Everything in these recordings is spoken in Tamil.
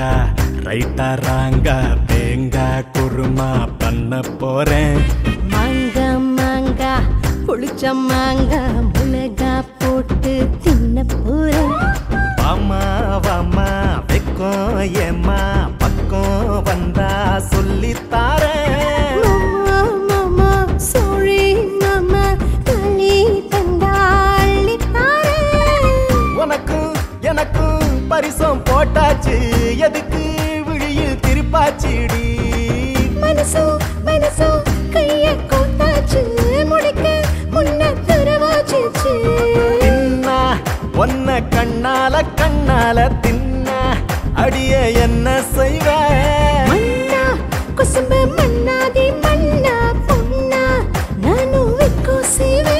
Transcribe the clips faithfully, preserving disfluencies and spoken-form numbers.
ராங்கா ரைட்டா ராங்கா தேங்காய் குருமா பண்ண போறேன். மாங்கா மாங்கா புளிச்ச மாங்கா மிளகா போட்டு தின்ன போறேன். வாமா வாமா வெக்கம் ஏமா பக்கம் வந்தா சொல்லித்தாரேன். மாமா சாரி மாமா தள்ளி தந்தாள்ளி தாரேன். உனக்கும் எனக்கும் பரிசம் போட்டாச்சு எதுக்கு விழியில் திருப்பாச்சிடி. மனசோ மனசோ கைய கோத்தாச்சு முடிக்க முன்ன தரவாச்சு. தின்னா ஒன்ன கண்ணால கண்ணால தின்னா அடிய என்ன செய்வ. மண்ணா குசும்பு மண்ணாதி மண்ணா பொண்ணா நானும் வெக்கோ செய்வேன்.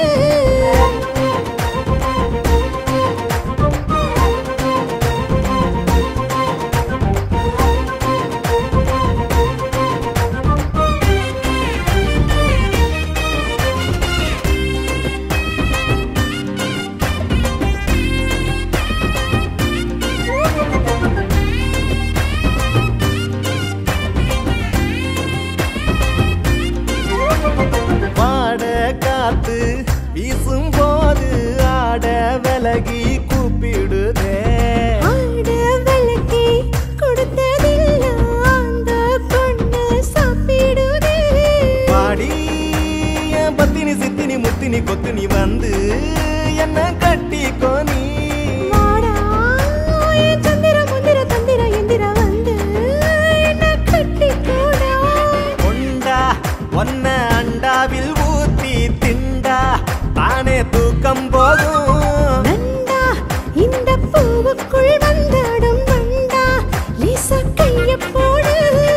வீசும் போது ஆட விலகி கூப்பிடுதே. ஆட விலகி கொடுத்ததில்ல அந்த பொண்ணு சாப்பிடுதே. பாடி என் பத்தினி சித்தினி முத்தினி கொத்தினி வந்து என்ன கட்டிக்கோ நீ. வாடா என் சந்திர முந்திர தந்திர எந்திர வந்து என்ன கட்டிக்கோடா. கொண்டா ஒன்ன அண்டாவில் ஊத்தி திண்டா தானே தூக்கம் போகும். நண்டா இந்த பூவுக்குள் வந்தாடும் வண்டா லேசா கைய போடு.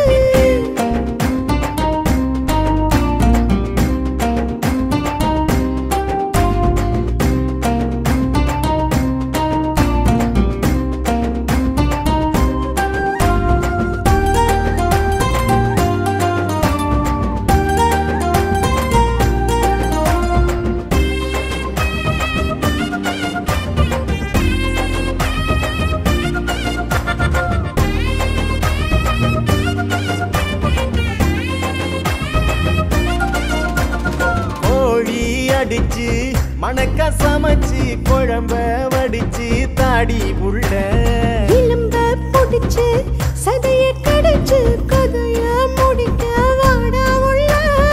அடிச்சு மணக்க சமைச்சு குழம்ப வடிச்சு தாடி உள்ள இளம்ப புடிச்சு சதைய கடிச்சு கதைய முடிக்க வாடா உள்ள.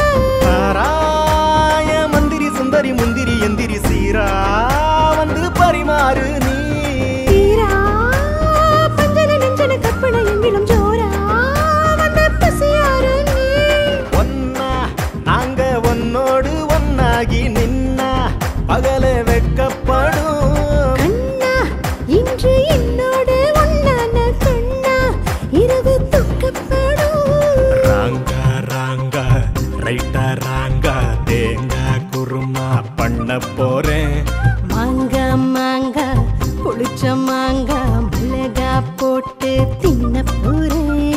தாராய மந்திரி சுந்தரி முந்திரி எந்திரி சீரா வந்து பரிமாறு நீ. தீரா பஞ்சன நெஞ்சன கற்பனை எங்கிலும் ஜோரா வந்து பசியாரு நீ. ஒன்னா நாங்க ஒன்னோடு ஒன்னாகி நின்னா பகல வெட்கப்படும். கண்ணா இன்று என்னோடு ஒன்னான கண்ணா இரவு துக்கப்படும். ராங்கா ராங்கா ரைட்டா ராங்கா தேங்காய் குருமா பண்ண போறேன். மாங்கா மாங்கா புளிச்ச மாங்கா மிளகா போட்டு தின்ன போறேன்.